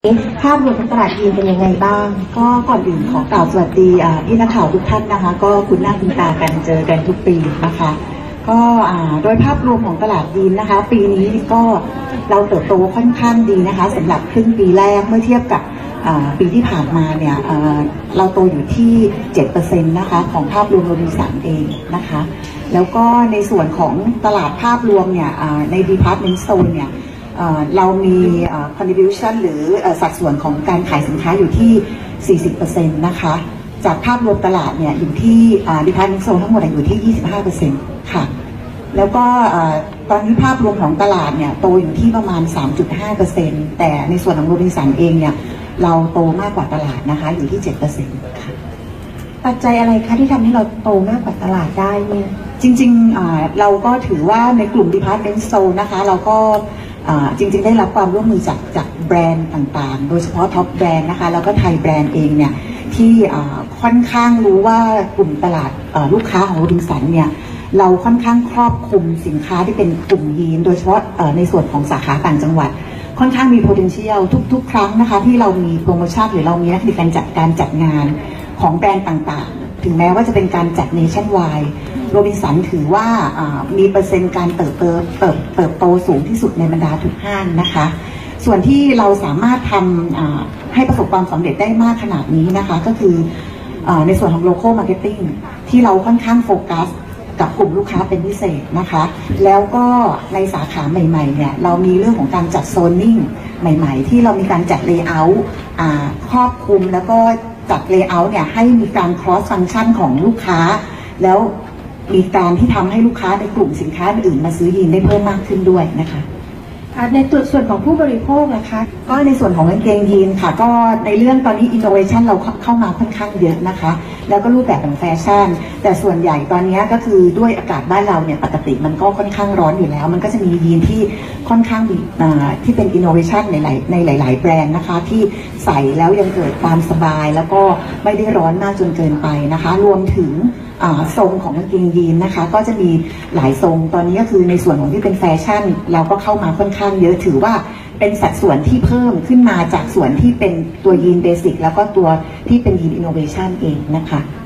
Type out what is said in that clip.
ภาพรวมของตลาดยีนเป็นยังไงบ้างก็ก่อนอื่นขอกล่าวสวัสดีพี่นักข่าวทุกท่านนะคะก็คุ้นหน้าคุ้นตากันเจอกันทุกปีนะคะก็โดยภาพรวมของตลาดยีนนะคะปีนี้ก็เราเติบโตค่อนข้างดีนะคะสำหรับครึ่งปีแรกเมื่อเทียบกับปีที่ผ่านมาเนี่ยเราโตอยู่ที่ 7% นะคะของภาพรวมโรบินสันเองนะคะแล้วก็ในส่วนของตลาดภาพรวมเนี่ยใน Department Store เนี่ยเรามี contribution หรือสัดส่วนของการขายสินค้าอยู่ที่ 40% นะคะจากภาพรวมตลาดเนี่ยอยู่ที่Department Store ทั้งหมดอยู่ที่ 25% ค่ะแล้วก็ตอนนี้ภาพรวมของตลาดเนี่ยโตอยู่ที่ประมาณ 3.5% แต่ในส่วนของโรบินสันเองเนี่ยเราโตมากกว่าตลาดนะคะอยู่ที่ 7% ค่ะปัจจัยอะไรคะที่ทำให้เราโตมากกว่าตลาดได้เนี่ยจริงๆเราก็ถือว่าในกลุ่ม Department Store นะคะเราก็จริงๆได้รับความร่วมมือจากแบรนด์ต่างๆโดยเฉพาะท็อปแบรนด์นะคะแล้วก็ไทยแบรนด์เองเนี่ยที่ค่อนข้างรู้ว่ากลุ่มตลาดลูกค้าของโรบินสันเนี่ยเราค่อนข้างครอบคลุมสินค้าที่เป็นกลุ่มยีนโดยเฉพาะในส่วนของสาขาต่างจังหวัดค่อนข้างมี potential ทุกๆครั้งนะคะที่เรามีโปรโมชั่นหรือเรามีนักการจัดงานของแบรนด์ต่างๆถึงแม้ว่าจะเป็นการจัด nationwide โรบินสันถือว่ามีเปอร์เซ็นต์การเติบโตสูงที่สุดในบรรดาทุกห้างนะคะส่วนที่เราสามารถทำให้ประสบความสำเร็จได้มากขนาดนี้นะคะก็คือในส่วนของ local marketing ที่เราค่อนข้างโฟกัสกับกลุ่มลูกค้าเป็นพิเศษนะคะแล้วก็ในสาขาใหม่ๆเนี่ยเรามีเรื่องของการจัดโซนนิ่งใหม่ๆที่เรามีการจัดเลเยอร์ครอบคลุมแล้วก็จัดเลเยอร์เนี่ยให้มีการ cross function ของลูกค้าแล้วมีการที่ทำให้ลูกค้าในกลุ่มสินค้าอื่นมาซื้อยีนได้เพิ่มมากขึ้นด้วยนะคะในส่วนของผู้บริโภคนะคะก็ในส่วนของกางเกงยีนค่ะก็ในเรื่องตอนนี้ innovation เราเข้ามาค่อนข้างเยอะนะคะแล้วก็รูปแบบของแฟชั่นแต่ส่วนใหญ่ตอนนี้ก็คือด้วยอากาศบ้านเราเนี่ยปกติมันก็ค่อนข้างร้อนอยู่แล้วมันก็จะมียีนที่ค่อนข้างที่เป็น innovation ในหลายๆแบรนด์นะคะที่ใส่แล้วยังเกิดความสบายแล้วก็ไม่ได้ร้อนมากจนเกินไปนะคะรวมถึงทรงของกางเกงยีนนะคะก็จะมีหลายทรงตอนนี้ก็คือในส่วนของที่เป็นแฟชั่นเราก็เข้ามาค่อนข้างเยอะถือว่าเป็นสัดส่วนที่เพิ่มขึ้นมาจากส่วนที่เป็นตัวยีนเบสิกแล้วก็ตัวที่เป็นยีนอินโนเวชันเองนะคะ